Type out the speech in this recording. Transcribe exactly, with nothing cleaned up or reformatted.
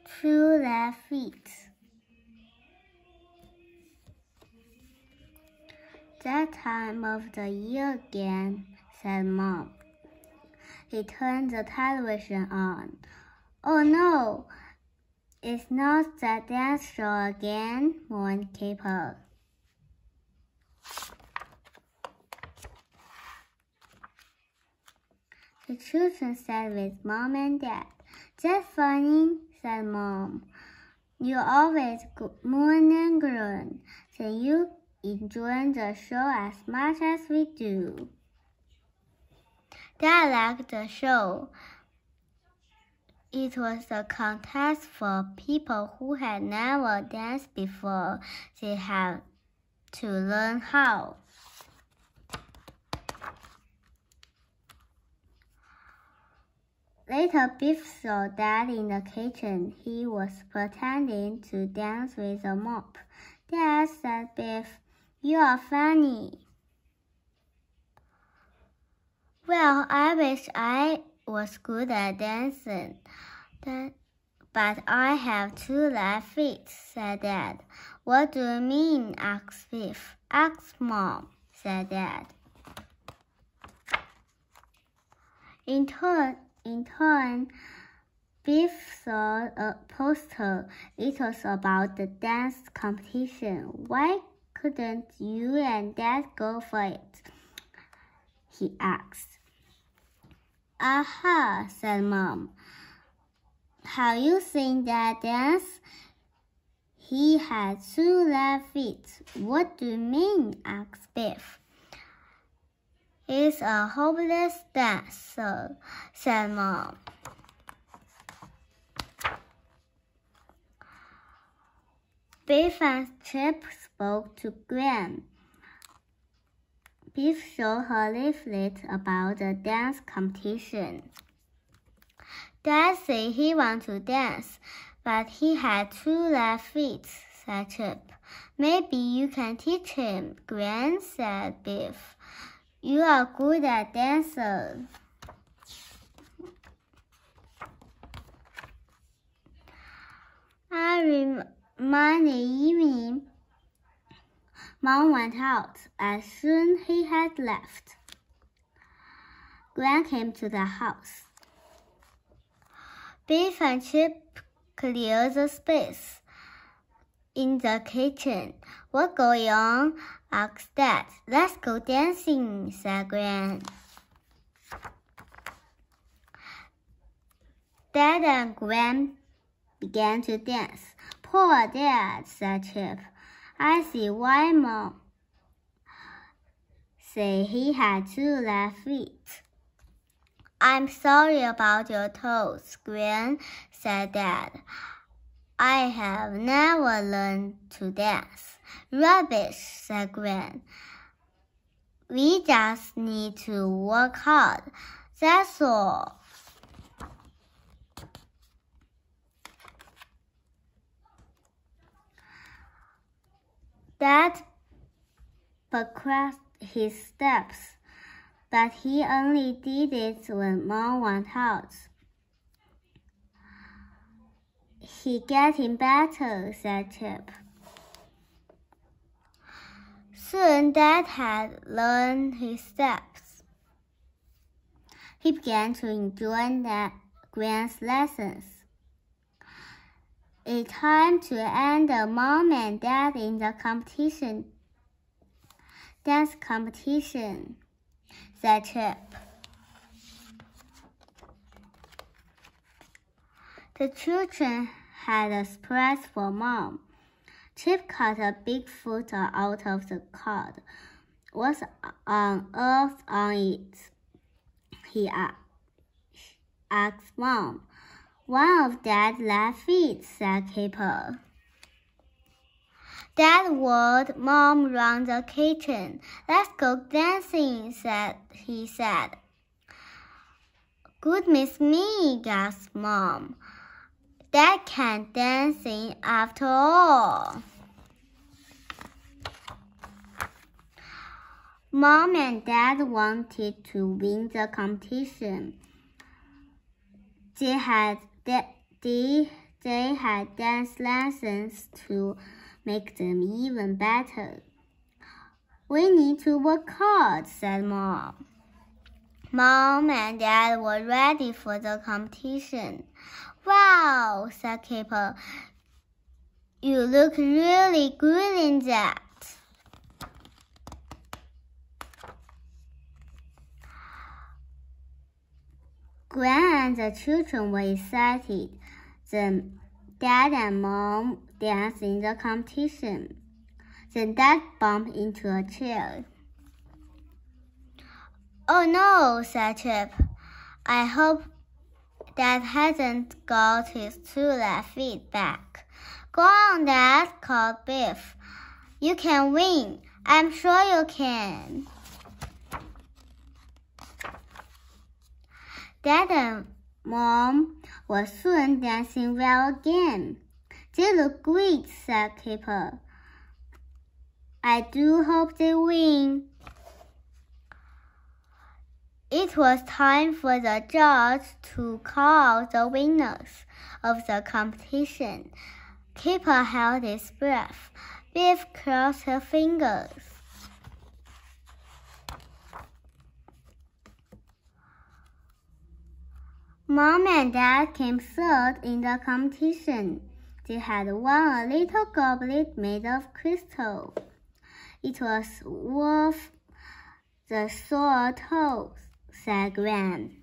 two left feet. That time of the year again, said Mom. He turned the television on. Oh no, it's not the dance show again, mourned Kipper. The children sat with Mom and Dad. That's funny, said Mom. You always mourn and groan. Then you enjoy the show as much as we do. Dad liked the show. It was a contest for people who had never danced before. They had to learn how. Later, Biff saw Dad in the kitchen. He was pretending to dance with a mop. Dad, said Biff, you are funny. Well, I wish I was good at dancing, Dad, but I have two left feet, said Dad. What do you mean? Asked Biff. Ask Mom, said Dad. In turn, In turn, Biff saw a poster. It was about the dance competition. Why couldn't you and Dad go for it? He asked. Aha, said Mom. Have you seen Dad dance? He had two left feet. What do you mean? Asked Biff. It's a hopeless dance, said Mom. Biff and Chip spoke to Gwen. Biff showed her leaflet about the dance competition. Dad said he wanted to dance, but he had two left feet, said Chip. Maybe you can teach him, Gwen, said Biff. You are good at dancing. I remember the evening Mom went out. As soon as he had left, Gwen came to the house. Biff and Chip cleared the space in the kitchen. What's going on? Asked Dad. Let's go dancing, said Gwen. Dad and Gwen began to dance. Poor Dad, said Chip. I see why Mom said he had two left feet. I'm sorry about your toes, Gwen, said Dad. I have never learned to dance. Rubbish, said Gwen. We just need to work hard. That's all. Dad progressed his steps, but he only did it when Mom went out. He getting better, said Chip. Soon Dad had learned his steps. He began to enjoy that Gwen's lessons. It's time to enter Mom and Dad in the competition. Dance competition, said Chip. The children had a surprise for Mom. Chip cut a big photo out of the card. What's on earth on it? He asked Mom. One of Dad's left feet, said Kipper. Dad whirled Mom round the kitchen. Let's go dancing, said he said. Goodness me, gasped Mom. Dad can't dancing after all. Mom and Dad wanted to win the competition. They had de- de- They had dance lessons to make them even better. We need to work hard, said Mom. Mom and Dad were ready for the competition. Wow, said Kipper. You look really good in that. Gwen and the children were excited. Then Dad and Mom danced in the competition. Then Dad bumped into a chair. Oh no, said Chip. I hope Dad hasn't got his two left feet back. Go on, Dad, called Biff. You can win. I'm sure you can. Dad and Mom were soon dancing well again. They look great, said Kipper. I do hope they win. It was time for the judge to call the winners of the competition. Kipper held his breath. Biff crossed her fingers. Mom and Dad came third in the competition. They had won a little goblet made of crystal. It was worth the sore toes, said Gwen.